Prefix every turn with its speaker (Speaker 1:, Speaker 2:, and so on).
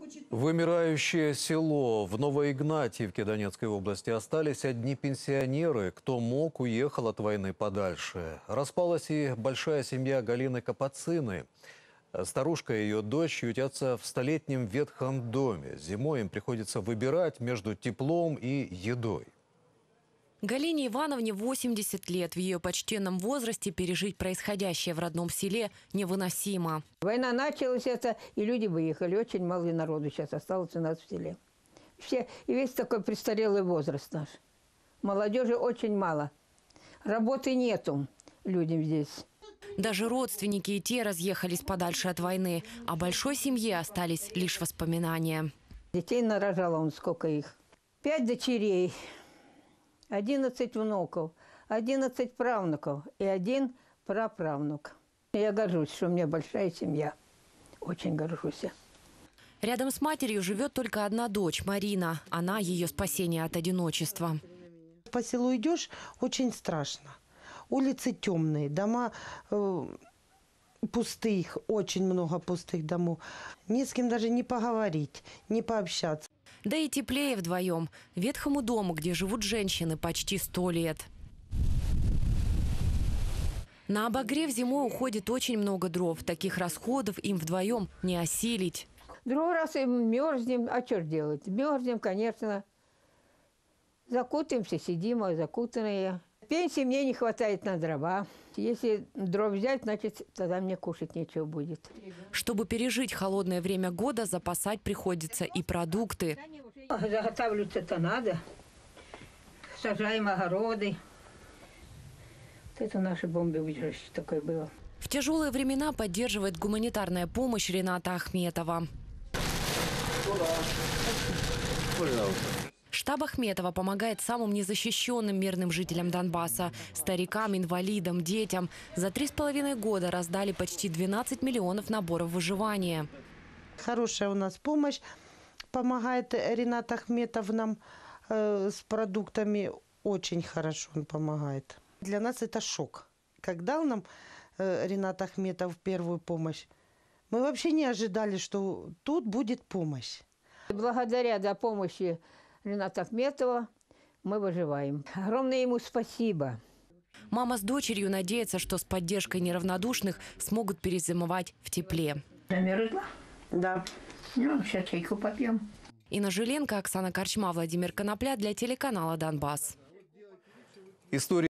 Speaker 1: Вымирающее село. В Новоигнатьевке Донецкой области остались одни пенсионеры. Кто мог, уехал от войны подальше. Распалась и большая семья Галины Капацины. Старушка и ее дочь ютятся в столетнем ветхом доме. Зимой им приходится выбирать между теплом и едой.
Speaker 2: Галине Ивановне 80 лет. В ее почтенном возрасте пережить происходящее в родном селе невыносимо.
Speaker 3: Война началась, и люди выехали. Очень мало народу сейчас осталось у нас в селе. Все, и весь такой престарелый возраст наш. Молодежи очень мало. Работы нету людям здесь.
Speaker 2: Даже родственники и те разъехались подальше от войны. О большой семье остались лишь воспоминания.
Speaker 3: Детей нарожало он, сколько их. 5 дочерей, 11 внуков, 11 правнуков и 1 праправнук. Я горжусь, что у меня большая семья. Очень горжусь.
Speaker 2: Рядом с матерью живет только одна дочь, Марина. Она ее спасение от одиночества.
Speaker 4: По селу идешь, очень страшно. Улицы темные, дома пустых, очень много пустых домов. Ни с кем даже не поговорить, не пообщаться.
Speaker 2: Да и теплее вдвоем. Ветхому дому, где живут женщины, почти 100 лет. На обогрев зимой уходит очень много дров. Таких расходов им вдвоем не осилить.
Speaker 3: Другой раз и мерзнем. А что делать? Мерзнем, конечно. Закутаемся, сидим, закутанные. Пенсии мне не хватает на дрова. Если дров взять, значит, тогда мне кушать нечего будет.
Speaker 2: Чтобы пережить холодное время года, запасать приходится и продукты.
Speaker 3: Заготавливаться-то надо. Сажаем огороды. Это наше бомбоубежище такое было.
Speaker 2: В тяжелые времена поддерживает гуманитарная помощь Рената Ахметова. Штаб Ахметова помогает самым незащищенным мирным жителям Донбасса, старикам, инвалидам, детям. За 3,5 года раздали почти 12 миллионов наборов выживания.
Speaker 4: Хорошая у нас помощь. Помогает Ренат Ахметов нам с продуктами. Очень хорошо он помогает. Для нас это шок. Как дал нам Ренат Ахметов первую помощь, мы вообще не ожидали, что тут будет помощь.
Speaker 3: Благодаря помощи Рената Ахметова мы выживаем. Огромное ему спасибо.
Speaker 2: Мама с дочерью надеется, что с поддержкой неравнодушных смогут перезимовать в тепле.
Speaker 3: Замерзла?
Speaker 4: Да.
Speaker 3: Ну, сейчас чайку попьем.
Speaker 2: Инна Жиленко, Оксана Корчма, Владимир Конопля для телеканала «Донбасс».
Speaker 1: История